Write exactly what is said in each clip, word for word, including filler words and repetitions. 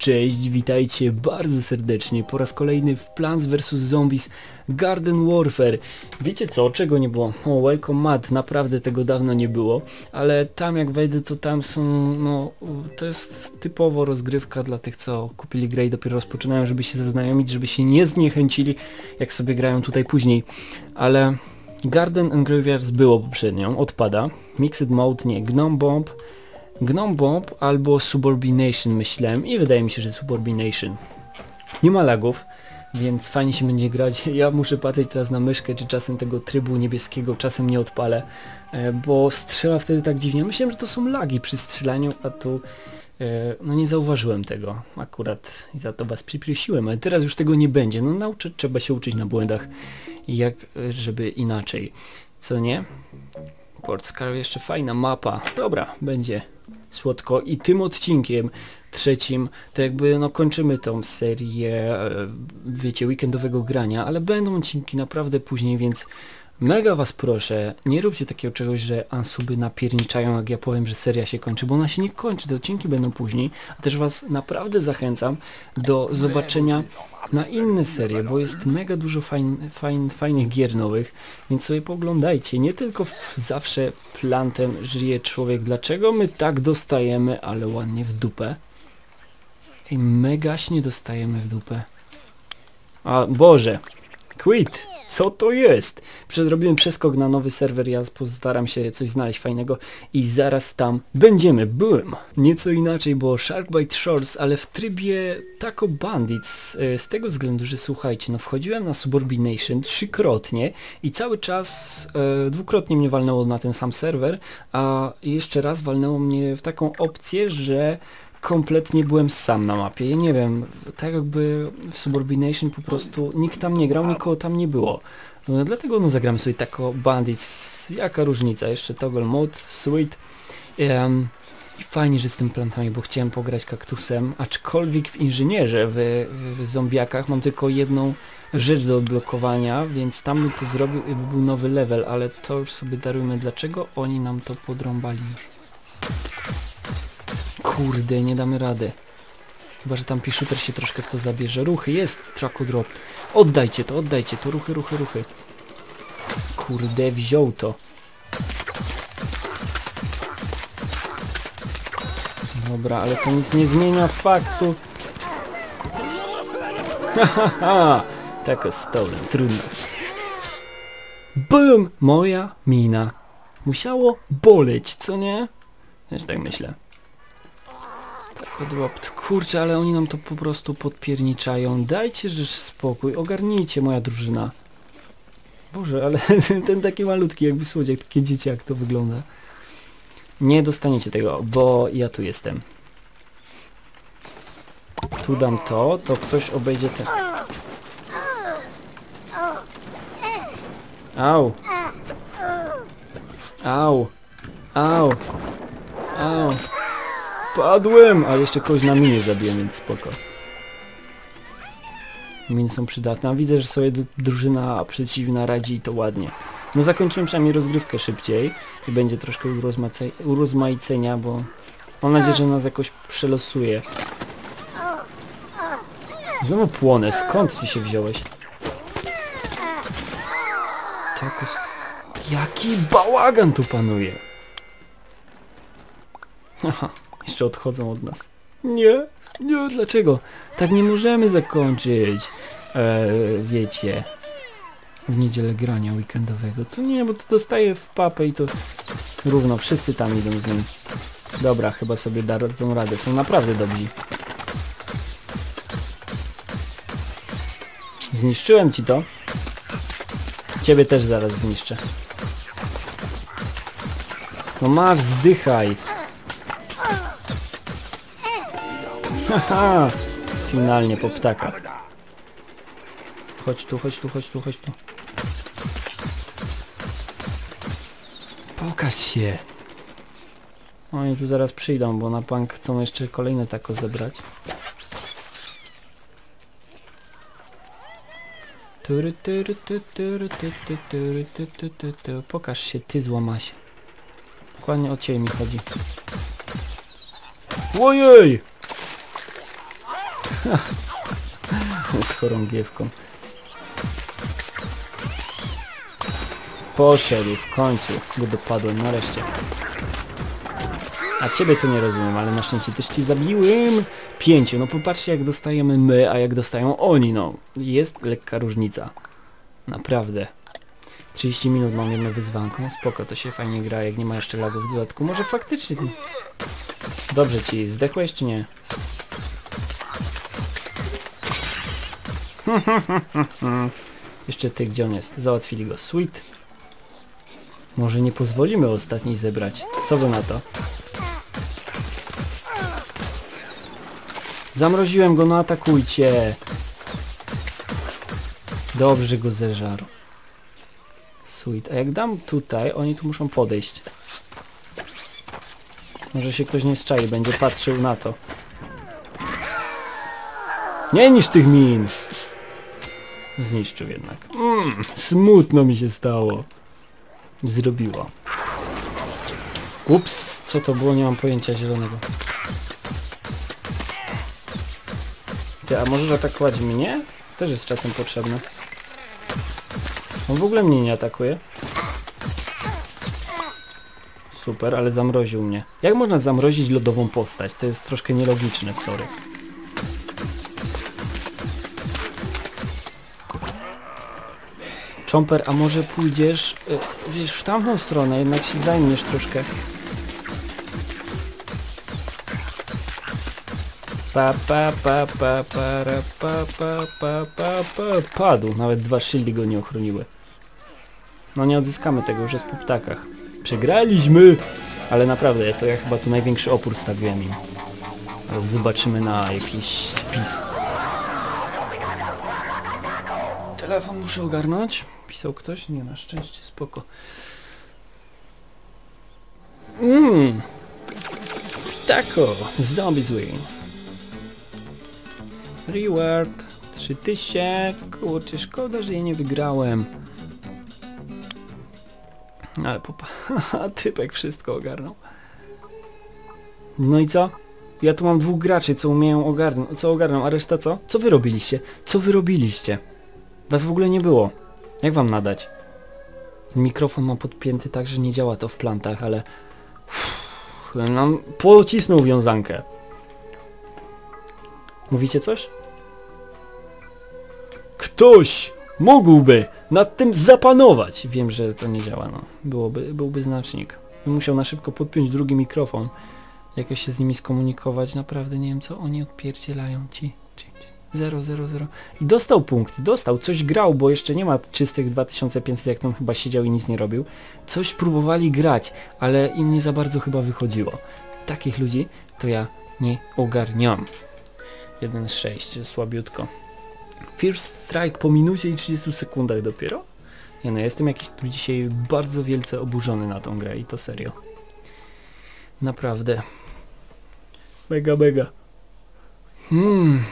Cześć, witajcie bardzo serdecznie po raz kolejny w Plants versus. Zombies Garden Warfare. Wiecie co, czego nie było? O, welcome mat, naprawdę tego dawno nie było, ale tam jak wejdę, to tam są, no, to jest typowo rozgrywka dla tych, co kupili grę i dopiero rozpoczynają, żeby się zaznajomić, żeby się nie zniechęcili, jak sobie grają tutaj później, ale Garden and Graveyards było poprzednią, odpada, Mixed Mode nie, Gnome Bomb, Gnome Bomb albo Subordination myślałem i wydaje mi się, że Subordination. Nie ma lagów, więc fajnie się będzie grać. Ja muszę patrzeć teraz na myszkę, czy czasem tego trybu niebieskiego czasem nie odpalę, bo strzela wtedy tak dziwnie. Myślałem, że to są lagi przy strzelaniu, a tu no nie zauważyłem tego akurat i za to was przyprosiłem, ale teraz już tego nie będzie. No nauczyć, trzeba się uczyć na błędach, jak żeby inaczej, co nie? Port Scar, jeszcze fajna mapa. Dobra, będzie słodko i tym odcinkiem trzecim to jakby no kończymy tą serię, wiecie, weekendowego grania, ale będą odcinki naprawdę później, więc mega was proszę, nie róbcie takiego czegoś, że ansuby napierniczają, jak ja powiem, że seria się kończy, bo ona się nie kończy, te odcinki będą później, a też was naprawdę zachęcam do zobaczenia na inne serie, bo jest mega dużo fajn, fajn, fajnych gier nowych, więc sobie poglądajcie, nie tylko w, zawsze plantem żyje człowiek, dlaczego my tak dostajemy, ale ładnie w dupę. Ej, megaśnie dostajemy w dupę. A Boże, quit! Co to jest? Zrobiłem przeskok na nowy serwer, ja postaram się coś znaleźć fajnego i zaraz tam będziemy. Boom! Nieco inaczej, bo Sharkbite Shores, ale w trybie Taco Bandits, z tego względu, że słuchajcie, no wchodziłem na Subordination trzykrotnie i cały czas e, dwukrotnie mnie walnęło na ten sam serwer, a jeszcze raz walnęło mnie w taką opcję, że kompletnie byłem sam na mapie. Ja nie wiem, tak jakby w Subordination po prostu nikt tam nie grał, nikogo tam nie było. No, dlatego no zagramy sobie Taco Bandits. Jaka różnica? Jeszcze Toggle Mode, Sweet. Um, I fajnie, że z tym plantami, bo chciałem pograć kaktusem, aczkolwiek w inżynierze, w, w zombiakach mam tylko jedną rzecz do odblokowania, więc tam bym to zrobił i by był nowy level, ale to już sobie darujmy. Dlaczego oni nam to podrąbali? Kurde, nie damy rady. Chyba, że tam P-Shooter się troszkę w to zabierze. Ruchy, jest Traco Drop. Oddajcie to, oddajcie to. Ruchy, ruchy, ruchy. Kurde, wziął to. Dobra, ale to nic nie zmienia faktu. Hahaha, taka stolen, trudno. Bum! Moja mina. Musiało boleć, co nie? Też tak myślę. Kodłopt. Kurczę, ale oni nam to po prostu podpierniczają. Dajcie rzecz spokój, ogarnijcie, moja drużyna. Boże, ale ten taki malutki, jakby słodziak, takie dziecię, jak to wygląda. Nie dostaniecie tego, bo ja tu jestem. Tu dam to, to ktoś obejdzie ten... Au! Au! Au! Au! Padłem! A jeszcze kogoś na minie zabiłem, więc spoko. Miny są przydatne, a widzę, że sobie drużyna przeciwna radzi i to ładnie. No zakończyłem przynajmniej rozgrywkę szybciej i będzie troszkę urozmaicenia, bo mam nadzieję, że nas jakoś przelosuje. Znowu płonę, skąd ty się wziąłeś? Tak, jaki bałagan tu panuje! Haha. Jeszcze odchodzą od nas. Nie, nie, dlaczego? Tak nie możemy zakończyć, eee, wiecie, w niedzielę grania weekendowego. To nie, bo to dostaję w papę i to równo, wszyscy tam idą z nim. Dobra, chyba sobie dadzą radę, są naprawdę dobrzy. Zniszczyłem ci to. Ciebie też zaraz zniszczę. No masz, zdychaj. Haha! Finalnie po ptakach. Chodź tu, chodź tu, chodź tu, chodź tu. Pokaż się! Oni tu zaraz przyjdą, bo na bank chcą jeszcze kolejne tako zebrać. Pokaż się, ty złamasie. Dokładnie o ciebie mi chodzi. Ojej! Z chorągiewką. Poszedł w końcu, go dopadłem, nareszcie. A ciebie to nie rozumiem, ale na szczęście też cię zabiłem. Pięciu, no popatrzcie jak dostajemy my, a jak dostają oni, no. Jest lekka różnica. Naprawdę. trzydzieści minut mam jedno wyzwanko, spoko, to się fajnie gra, jak nie ma jeszcze lagów w dodatku. Może faktycznie... Ty... Dobrze ci, zdechłeś czy nie? Jeszcze ty, gdzie on jest? Załatwili go, sweet. Może nie pozwolimy ostatniej zebrać. Co wy na to? Zamroziłem go, no atakujcie. Dobrze go zeżarł. Sweet. A jak dam tutaj, oni tu muszą podejść. Może się ktoś nie zczai, będzie patrzył na to. Nie niż tych min! Zniszczył jednak. Mm, smutno mi się stało. Zrobiło. Ups, co to było? Nie mam pojęcia zielonego. Ty, a możesz atakować mnie? Też jest czasem potrzebne. On w ogóle mnie nie atakuje. Super, ale zamroził mnie. Jak można zamrozić lodową postać? To jest troszkę nielogiczne, sorry. Chomper, a może pójdziesz, yy, wiesz, w tamtą stronę, jednak się zajmiesz troszkę. Pa pa pa pa pa pa pa pa pa pa padł. Nawet dwa shieldy go nie ochroniły. No nie odzyskamy tego, już jest po ptakach. Przegraliśmy! Ale naprawdę, to ja chyba tu największy opór stawiłem im. Teraz zobaczymy na jakiś spis. Telefon muszę ogarnąć. Pisał ktoś? Nie, na szczęście, spoko. Mmm. Tako. Zombies win. Reward. trzy tysiące. Kurczę, szkoda, że je nie wygrałem. Ale popa... typek wszystko ogarnął. No i co? Ja tu mam dwóch graczy, co umieją ogarnąć. Co ogarną, a reszta co? Co wy robiliście? Co wy robiliście? Was w ogóle nie było. Jak wam nadać? Mikrofon mam podpięty tak, że nie działa to w plantach, ale... Uff, nam pocisnął wiązankę. Mówicie coś? Ktoś mógłby nad tym zapanować. Wiem, że to nie działa, no. Byłoby, byłby znacznik. Musiał na szybko podpiąć drugi mikrofon. Jakoś się z nimi skomunikować. Naprawdę nie wiem, co oni odpierdzielają ci. zero, zero, zero. I dostał punkty, dostał. Coś grał, bo jeszcze nie ma czystych dwa tysiące pięćset, jak tam chyba siedział i nic nie robił. Coś próbowali grać, ale im nie za bardzo chyba wychodziło. Takich ludzi to ja nie ogarniam. jeden sześć, słabiutko. First strike po minucie i trzydziestu sekundach dopiero? Nie no, jestem jakiś tu dzisiaj bardzo wielce oburzony na tą grę i to serio. Naprawdę. Mega, mega. Hmm.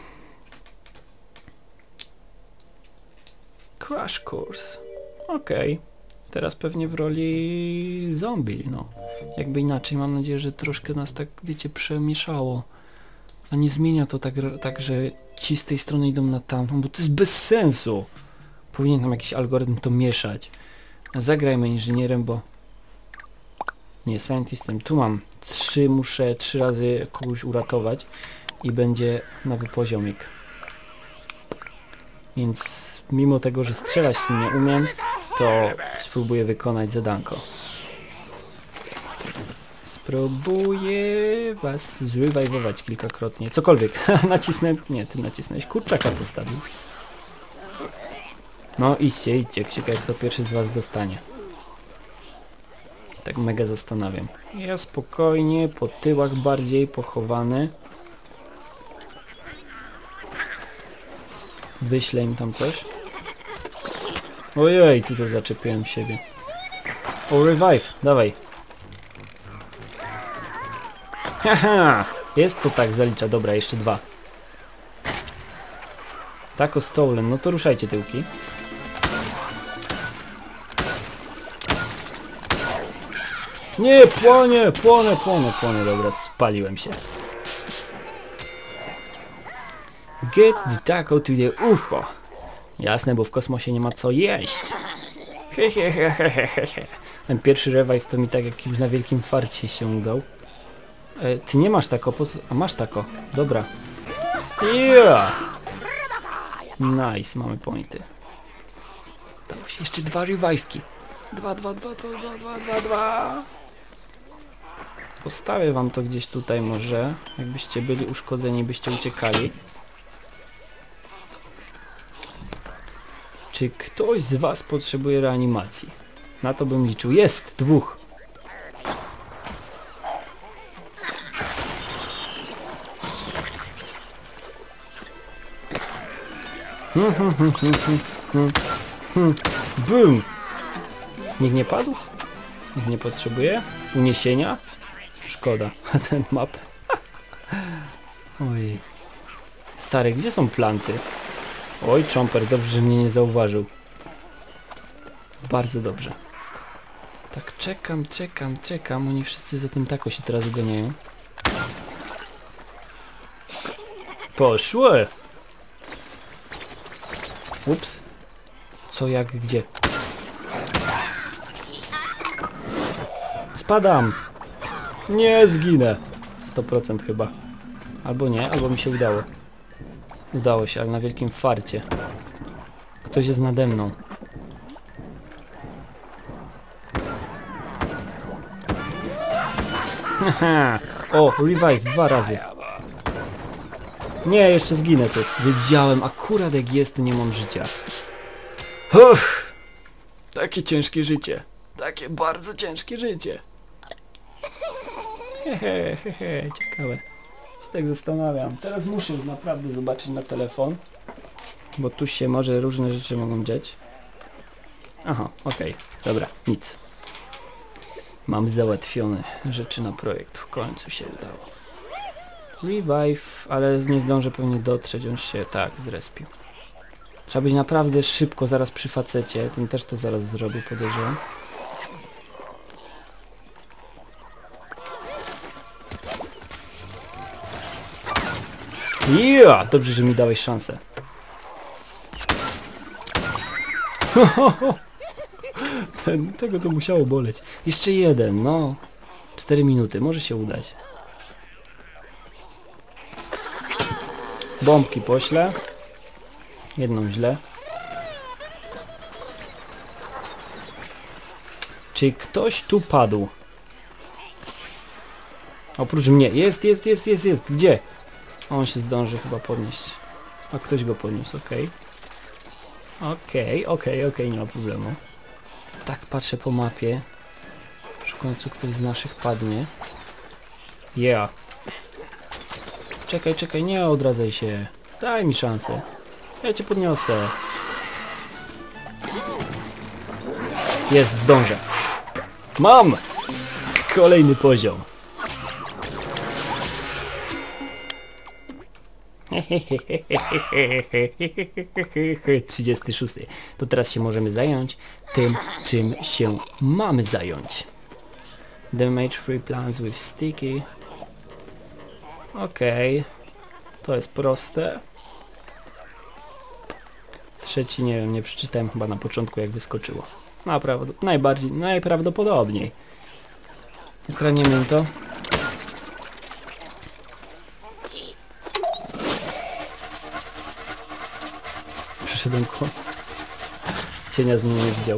Crash Course. Okej. Okay. Teraz pewnie w roli zombie, no. Jakby inaczej, mam nadzieję, że troszkę nas tak, wiecie, przemieszało. A nie zmienia to tak, tak, że ci z tej strony idą na tamtą, bo to jest bez sensu. Powinien tam jakiś algorytm to mieszać. A zagrajmy inżynierem, bo... Nie, scientistem. Tu mam trzy, muszę trzy razy kogoś uratować i będzie nowy poziomik. Więc mimo tego, że strzelać z tym nie umiem, to spróbuję wykonać zadanko. Spróbuję was zrewajwować kilkakrotnie. Cokolwiek. Nacisnę... Nie, ty nacisnąłeś. Kurczaka postawił. No idźcie, idźcie. Ciekawe, kto pierwszy z was dostanie. Tak mega zastanawiam. Ja spokojnie, po tyłach bardziej pochowany. Wyślę im tam coś. Ojej, tu to zaczepiłem siebie. O, revive, dawaj. Haha, jest to tak, zalicza. Dobra, jeszcze dwa. Tako stolen, no to ruszajcie tyłki. Nie, płonie, płonę, płonę, płonę, dobra, spaliłem się. Get the taco to the U F O. Jasne, bo w kosmosie nie ma co jeść. Hehehehehehe. Ten pierwszy revive to mi tak jakimś na wielkim farcie się udał. E, ty nie masz tako, po... a masz tako. Dobra. Yeah! Nice, mamy pointy. Dało się jeszcze dwa revive'ki. Dwa, dwa, dwa, dwa, dwa, dwa, dwa, dwa. Postawię wam to gdzieś tutaj może. Jakbyście byli uszkodzeni, byście uciekali. Czy ktoś z was potrzebuje reanimacji? Na to bym liczył. Jest! Dwóch! Hmm, hmm, hmm, hmm, hmm, hmm. Boom! Nikt nie padł? Nikt nie potrzebuje? Uniesienia? Szkoda. Ten map. Oj. Stary, gdzie są planty? Oj, Chomper, dobrze, że mnie nie zauważył. Bardzo dobrze. Tak, czekam, czekam, czekam. Oni wszyscy za tym tako się teraz uganiają. Poszły! Ups. Co, jak, gdzie? Spadam! Nie zginę. sto procent chyba. Albo nie, albo mi się udało. Udało się, ale na wielkim farcie. Ktoś jest nade mną. Haha. O, revive dwa razy. Nie, jeszcze zginę tu. Wiedziałem, akurat jak jest, to nie mam życia. Uff, takie ciężkie życie. Takie bardzo ciężkie życie. Hehe, hehe, ciekawe. Się tak zastanawiam. Teraz muszę już naprawdę zobaczyć na telefon. Bo tu się może różne rzeczy mogą dziać. Aha, okej. Okay. Dobra, nic. Mam załatwione rzeczy na projekt. W końcu się udało. Revive, ale nie zdążę pewnie dotrzeć. On się tak zrespił. Trzeba być naprawdę szybko zaraz przy facecie. Ten też to zaraz zrobi, podejrzewam. Yeah! Dobrze, że mi dałeś szansę. Ten, tego to musiało boleć. Jeszcze jeden, no. Cztery minuty, może się udać. Bombki poślę. Jedną źle. Czy ktoś tu padł? Oprócz mnie. Jest, jest, jest, jest, jest. Gdzie? On się zdąży chyba podnieść. A ktoś go podniósł, okej. Okej, okej, okej, nie ma problemu. Tak patrzę po mapie. W końcu ktoś z naszych padnie. Yeah. Czekaj, czekaj, nie odradzaj się. Daj mi szansę. Ja cię podniosę. Jest, zdążę. Mam! Kolejny poziom. trzydziesty szósty. To teraz się możemy zająć tym, czym się mamy zająć. Damage free plants with sticky. Okej. Okay. To jest proste. Trzeci, nie wiem, nie przeczytałem chyba na początku, jak wyskoczyło. Naprawdę, najbardziej, najprawdopodobniej. Ukradniemy to. Przeszedłem koło. Cienia z mnie nie widział.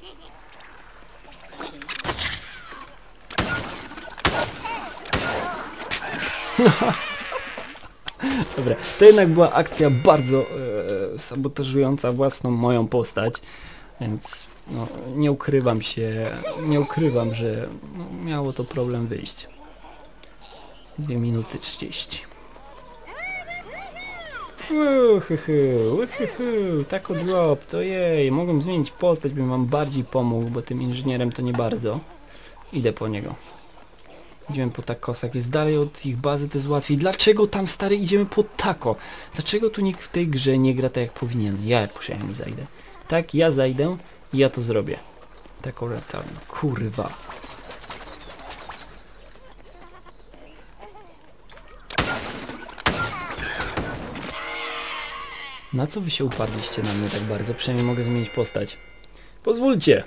Dobra, to jednak była akcja bardzo e, sabotażująca własną moją postać, więc no, nie ukrywam się, nie ukrywam, że no, miało to problem wyjść. dwie minuty trzydzieści. Uhuhu, uhuhu, taco drop, to jej, mogłem zmienić postać, bym wam bardziej pomógł, bo tym inżynierem to nie bardzo. Idę po niego. Idziemy po takosa, jak jest dalej od ich bazy, to jest łatwiej. Dlaczego tam, stary, idziemy po tako? Dlaczego tu nikt w tej grze nie gra tak jak powinien? Ja przynajmniej zajdę. Tak, ja zajdę i ja to zrobię. Tako return, kurwa. Na co wy się uparliście na mnie tak bardzo? Przynajmniej mogę zmienić postać. Pozwólcie!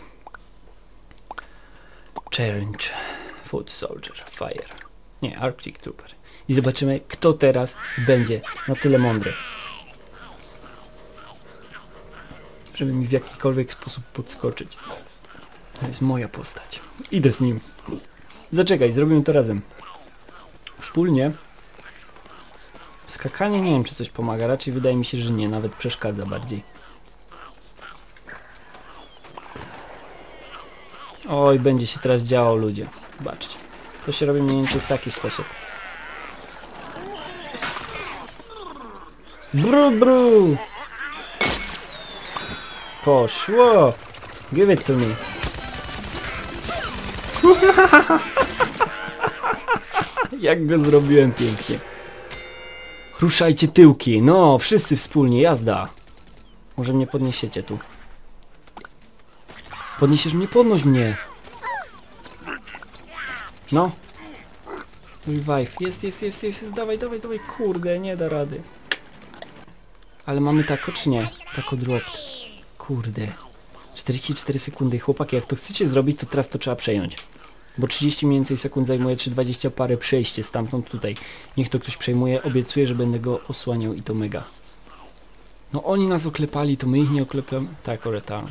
Challenge. Foot Soldier. Fire. Nie, Arctic Trooper. I zobaczymy, kto teraz będzie na tyle mądry, żeby mi w jakikolwiek sposób podskoczyć. To jest moja postać. Idę z nim. Zaczekaj, zrobimy to razem. Wspólnie. Skakanie nie wiem, czy coś pomaga. Raczej wydaje mi się, że nie. Nawet przeszkadza bardziej. Oj, będzie się teraz działo, ludzie. Zobaczcie. To się robi mniej więcej w taki sposób. Bru, bru! Poszło! Give it to me. Jak go zrobiłem pięknie. Ruszajcie tyłki. No, wszyscy wspólnie, jazda. Może mnie podniesiecie tu. Podniesiesz mnie? Podnoś mnie. No. Revive. Jest, jest, jest, jest. Dawaj, dawaj, dawaj. Kurde, nie da rady. Ale mamy tako czy nie? Tako dropped. Kurde. czterdzieści cztery sekundy. Chłopaki, jak to chcecie zrobić, to teraz to trzeba przejąć. Bo trzydzieści mniej więcej sekund zajmuje, czy dwadzieścia parę przejście stamtąd tutaj. Niech to ktoś przejmuje. Obiecuję, że będę go osłaniał i to mega. No oni nas oklepali, to my ich nie oklepiamy. Tak, ale tak.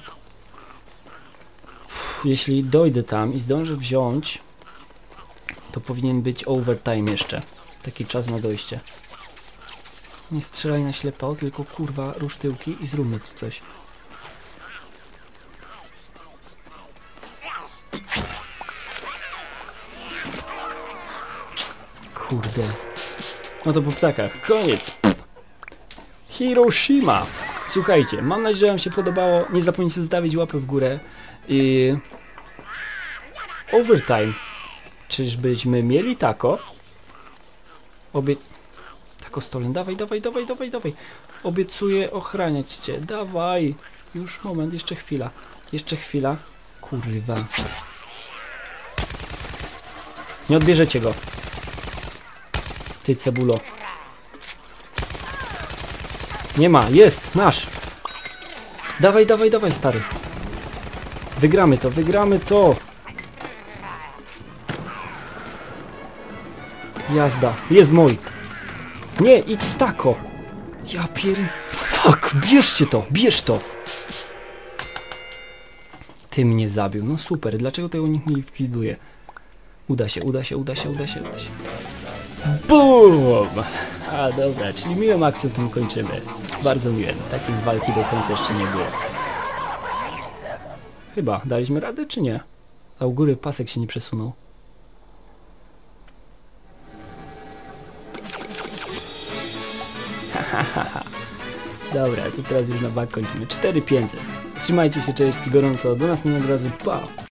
Jeśli dojdę tam i zdążę wziąć, to powinien być overtime jeszcze. Taki czas na dojście. Nie strzelaj na ślepo, tylko kurwa rusz tyłki i zróbmy tu coś. Kurde. No to po ptakach. Koniec. Hiroshima. Słuchajcie, mam nadzieję, że wam się podobało. Nie zapomnijcie zostawić łapy w górę. I... Overtime. Czyżbyśmy mieli tako? Obiec... Tako stolen. Dawaj, dawaj, dawaj, dawaj, dawaj. Obiecuję ochraniać cię. Dawaj. Już moment, jeszcze chwila. Jeszcze chwila. Kurwa. Nie odbierzecie go. Ty cebulo. Nie ma, jest, nasz. Dawaj, dawaj, dawaj, stary. Wygramy to, wygramy to. Jazda, jest mój. Nie, idź z tako. Ja pier... Fuck, bierzcie to, bierz to. Ty mnie zabił, no super, dlaczego tego nikt nie likwiduje? Uda się, uda się, uda się, uda się, uda się. BOOM! A dobra, czyli miłym akcentem kończymy. Bardzo miłym. Takiej walki do końca jeszcze nie było. Chyba. Daliśmy radę, czy nie? A u góry pasek się nie przesunął. Dobra, to teraz już na bank kończymy. cztery tysiące pięćset. Trzymajcie się, cześć, gorąco. Do następnego razu. Pa!